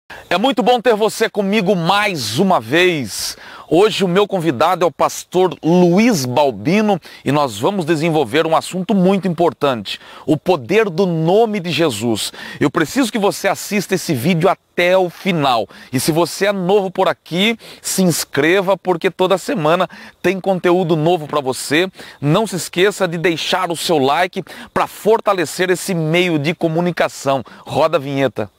É muito bom ter você comigo mais uma vez. Hoje o meu convidado é o pastor Luiz Balbino e nós vamos desenvolver um assunto muito importante, o poder do nome de Jesus. Eu preciso que você assista esse vídeo até o final. E se você é novo por aqui, se inscreva porque toda semana tem conteúdo novo para você. Não se esqueça de deixar o seu like para fortalecer esse meio de comunicação. Roda a vinheta.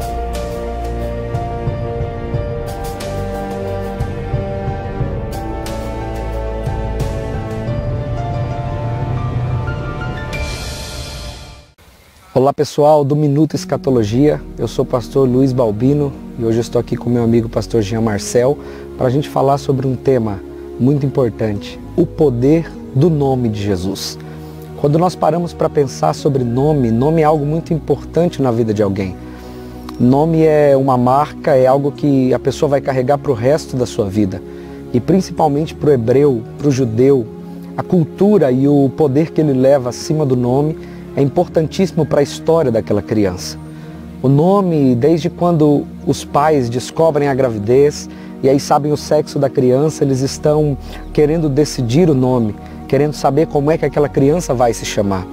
Olá pessoal do Minuto Escatologia, eu sou o pastor Luiz Balbino e hoje eu estou aqui com meu amigo pastor Jean Marcel para a gente falar sobre um tema muito importante, o poder do nome de Jesus. Quando nós paramos para pensar sobre nome é algo muito importante na vida de alguém. Nome é uma marca, é algo que a pessoa vai carregar para o resto da sua vida. E principalmente para o hebreu, para o judeu, a cultura e o poder que ele leva acima do nome é importantíssimo para a história daquela criança. O nome, desde quando os pais descobrem a gravidez e aí sabem o sexo da criança, eles estão querendo decidir o nome, querendo saber como é que aquela criança vai se chamar.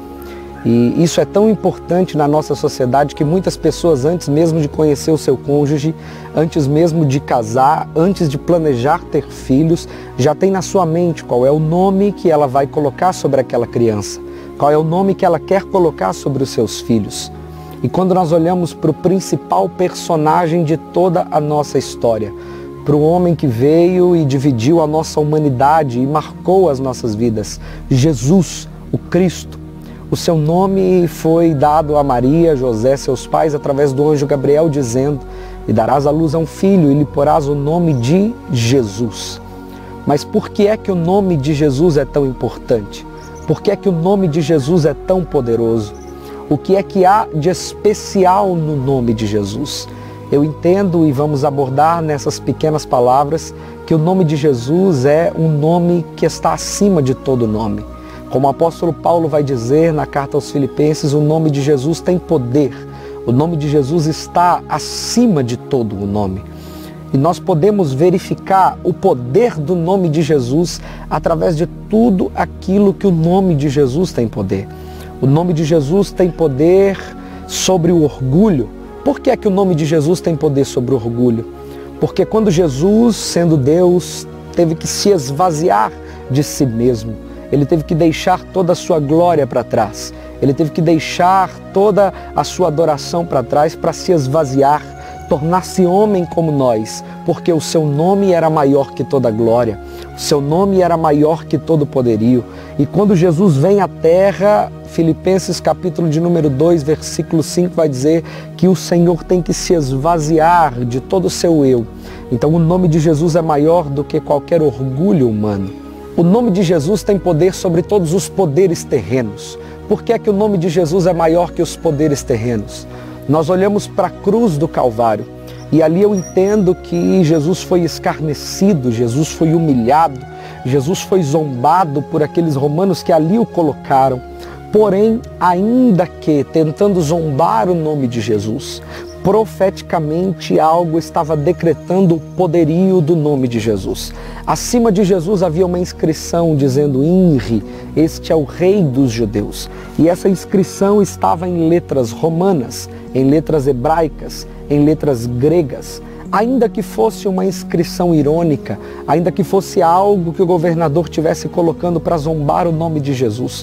E isso é tão importante na nossa sociedade que muitas pessoas, antes mesmo de conhecer o seu cônjuge, antes mesmo de casar, antes de planejar ter filhos, já tem na sua mente qual é o nome que ela vai colocar sobre aquela criança. Qual é o nome que ela quer colocar sobre os seus filhos? E quando nós olhamos para o principal personagem de toda a nossa história, para o homem que veio e dividiu a nossa humanidade e marcou as nossas vidas, Jesus, o Cristo, o seu nome foi dado a Maria, José, seus pais, através do anjo Gabriel, dizendo: e darás à luz a um filho e lhe porás o nome de Jesus. Mas por que é que o nome de Jesus é tão importante? Por que é que o nome de Jesus é tão poderoso? O que é que há de especial no nome de Jesus? Eu entendo e vamos abordar nessas pequenas palavras que o nome de Jesus é um nome que está acima de todo nome. Como o apóstolo Paulo vai dizer na carta aos Filipenses, o nome de Jesus tem poder. O nome de Jesus está acima de todo o nome. E nós podemos verificar o poder do nome de Jesus através de tudo aquilo que o nome de Jesus tem poder. O nome de Jesus tem poder sobre o orgulho. Por que é que o nome de Jesus tem poder sobre o orgulho? Porque quando Jesus, sendo Deus, teve que se esvaziar de si mesmo, ele teve que deixar toda a sua glória para trás, ele teve que deixar toda a sua adoração para trás para se esvaziar, tornar-se homem como nós, porque o seu nome era maior que toda glória, o seu nome era maior que todo poderio. E quando Jesus vem à terra, Filipenses capítulo de número 2, versículo 5 vai dizer que o Senhor tem que se esvaziar de todo o seu eu. Então o nome de Jesus é maior do que qualquer orgulho humano. O nome de Jesus tem poder sobre todos os poderes terrenos. Por que é que o nome de Jesus é maior que os poderes terrenos? Nós olhamos para a cruz do Calvário e ali eu entendo que Jesus foi escarnecido, Jesus foi humilhado, Jesus foi zombado por aqueles romanos que ali o colocaram. Porém, ainda que tentando zombar o nome de Jesus, profeticamente algo estava decretando o poderio do nome de Jesus. Acima de Jesus havia uma inscrição dizendo: INRI, este é o Rei dos Judeus. E essa inscrição estava em letras romanas, em letras hebraicas, em letras gregas. Ainda que fosse uma inscrição irônica, ainda que fosse algo que o governador tivesse colocando para zombar o nome de Jesus,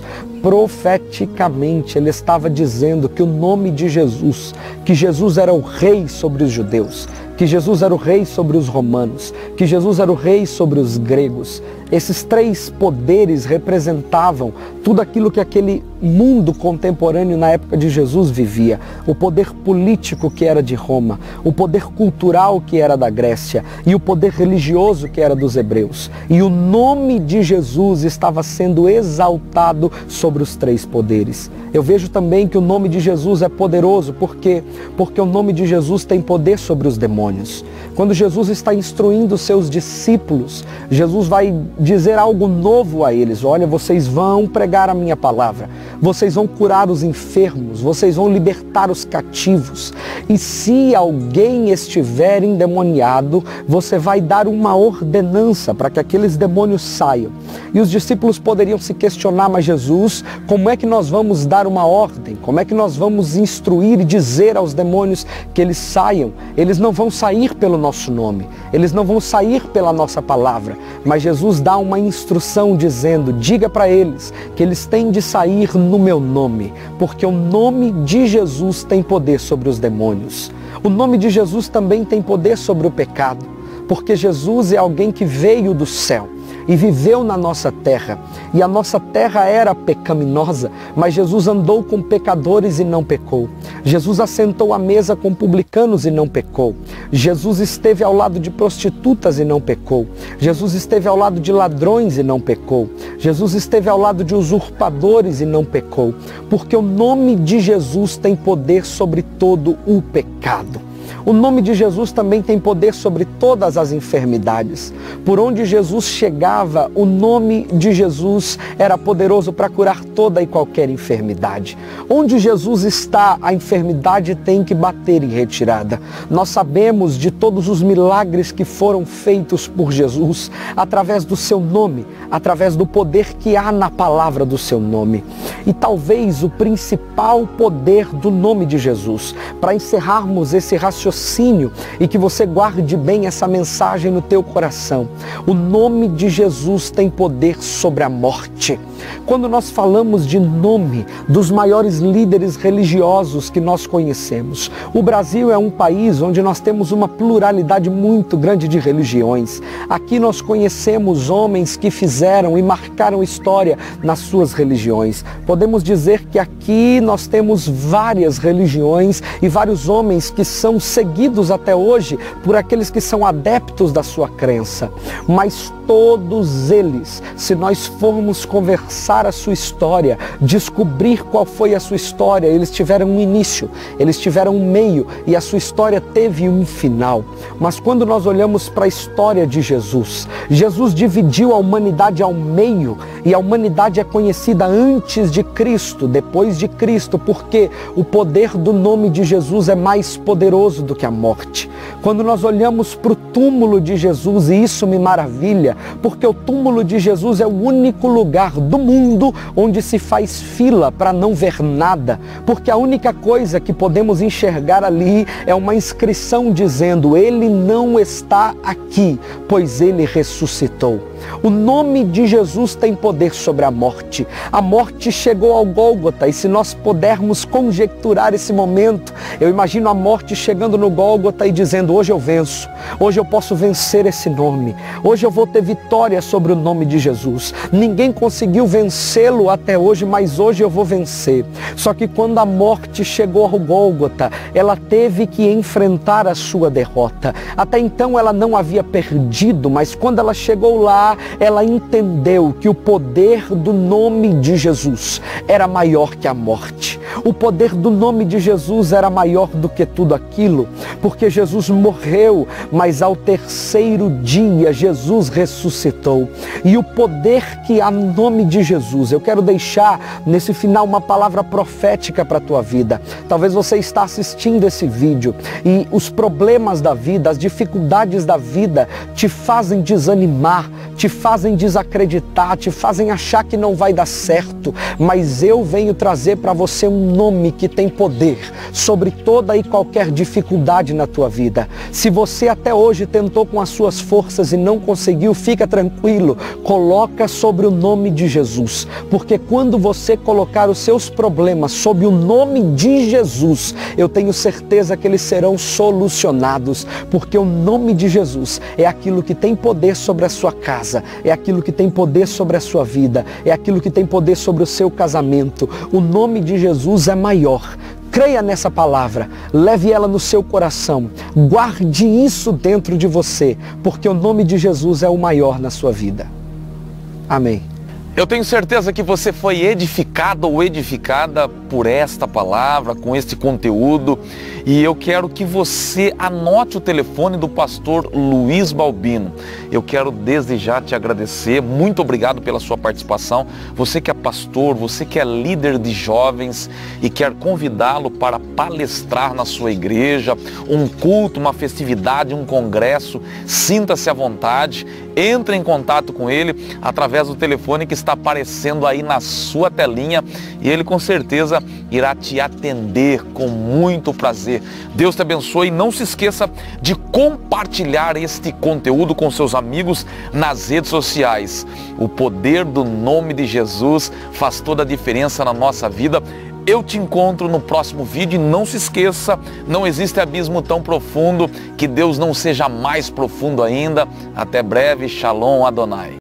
profeticamente ele estava dizendo que o nome de Jesus, que Jesus era o rei sobre os judeus, que Jesus era o rei sobre os romanos, que Jesus era o rei sobre os gregos. Esses três poderes representavam tudo aquilo que aquele mundo contemporâneo na época de Jesus vivia. O poder político que era de Roma, o poder cultural que era da Grécia e o poder religioso que era dos hebreus. E o nome de Jesus estava sendo exaltado sobre os três poderes. Eu vejo também que o nome de Jesus é poderoso, porque o nome de Jesus tem poder sobre os demônios. Quando Jesus está instruindo os seus discípulos, Jesus vai dizer algo novo a eles: olha, vocês vão pregar a minha palavra, vocês vão curar os enfermos, vocês vão libertar os cativos. E se alguém estiver endemoniado, você vai dar uma ordenança para que aqueles demônios saiam. E os discípulos poderiam se questionar: mas Jesus, como é que nós vamos dar uma ordem? Como é que nós vamos instruir e dizer aos demônios que eles saiam? Eles não vão sair pelo nosso nome, eles não vão sair pela nossa palavra. Mas Jesus dá uma instrução dizendo: diga para eles que eles têm de sair no meu nome, porque o nome de Jesus tem poder sobre os demônios. O nome de Jesus também tem poder sobre o pecado, porque Jesus é alguém que veio do céu e viveu na nossa terra. E a nossa terra era pecaminosa, mas Jesus andou com pecadores e não pecou. Jesus assentou à mesa com publicanos e não pecou. Jesus esteve ao lado de prostitutas e não pecou. Jesus esteve ao lado de ladrões e não pecou. Jesus esteve ao lado de usurpadores e não pecou. Porque o nome de Jesus tem poder sobre todo o pecado. O nome de Jesus também tem poder sobre todas as enfermidades. Por onde Jesus chegava, o nome de Jesus era poderoso para curar toda e qualquer enfermidade. Onde Jesus está, a enfermidade tem que bater em retirada. Nós sabemos de todos os milagres que foram feitos por Jesus, através do seu nome, através do poder que há na palavra do seu nome. E talvez o principal poder do nome de Jesus, para encerrarmos esse raciocínio e que você guarde bem essa mensagem no teu coração: o nome de Jesus tem poder sobre a morte. Quando nós falamos de nome dos maiores líderes religiosos que nós conhecemos, o Brasil é um país onde nós temos uma pluralidade muito grande de religiões. Aqui nós conhecemos homens que fizeram e marcaram história nas suas religiões. Podemos dizer que aqui nós temos várias religiões e vários homens que são seguidos até hoje por aqueles que são adeptos da sua crença. Mas todos eles, se nós formos conversar a sua história, descobrir qual foi a sua história, eles tiveram um início, eles tiveram um meio e a sua história teve um final. Mas quando nós olhamos para a história de Jesus, Jesus dividiu a humanidade ao meio e a humanidade é conhecida antes de Cristo, depois de Cristo, porque o poder do nome de Jesus é mais poderoso do que a morte. Quando nós olhamos para o túmulo de Jesus, e isso me maravilha, porque o túmulo de Jesus é o único lugar do mundo onde se faz fila para não ver nada, porque a única coisa que podemos enxergar ali é uma inscrição dizendo: ele não está aqui, pois ele ressuscitou. O nome de Jesus tem poder sobre a morte. A morte chegou ao Gólgota, e se nós pudermos conjecturar esse momento, eu imagino a morte chegando no Gólgota e dizendo: hoje eu venço, hoje eu posso vencer esse nome, hoje eu vou ter vitória sobre o nome de Jesus. Ninguém conseguiu vencê-lo até hoje, mas hoje eu vou vencer. Só que quando a morte chegou ao Gólgota, ela teve que enfrentar a sua derrota. Até então ela não havia perdido, mas quando ela chegou lá, ela entendeu que o poder do nome de Jesus era maior que a morte. O poder do nome de Jesus era maior do que tudo aquilo, porque Jesus morreu, mas ao terceiro dia Jesus ressuscitou. E o poder que há no nome de Jesus, eu quero deixar nesse final uma palavra profética para a tua vida. Talvez você está assistindo esse vídeo e os problemas da vida, as dificuldades da vida te fazem desanimar, te fazem desacreditar, te fazem achar que não vai dar certo, mas eu venho trazer para você um nome que tem poder sobre toda e qualquer dificuldade na tua vida. Se você até hoje tentou com as suas forças e não conseguiu, fica tranquilo, coloca sobre o nome de Jesus, porque quando você colocar os seus problemas sob o nome de Jesus, eu tenho certeza que eles serão solucionados, porque o nome de Jesus é aquilo que tem poder sobre a sua casa, é aquilo que tem poder sobre a sua vida, é aquilo que tem poder sobre o seu casamento. O nome de Jesus é maior. Creia nessa palavra, leve ela no seu coração, guarde isso dentro de você, porque o nome de Jesus é o maior na sua vida. Amém. Eu tenho certeza que você foi edificado ou edificada por esta palavra, com este conteúdo, e eu quero que você anote o telefone do pastor Luiz Balbino. Eu quero desde já te agradecer, muito obrigado pela sua participação. Você que é pastor, você que é líder de jovens e quer convidá-lo para palestrar na sua igreja, um culto, uma festividade, um congresso, sinta-se à vontade, entre em contato com ele através do telefone que está aparecendo aí na sua telinha e ele com certeza irá te atender com muito prazer. Deus te abençoe e não se esqueça de compartilhar este conteúdo com seus amigos nas redes sociais. O poder do nome de Jesus faz toda a diferença na nossa vida. Eu te encontro no próximo vídeo e não se esqueça, não existe abismo tão profundo que Deus não seja mais profundo ainda. Até breve, Shalom Adonai.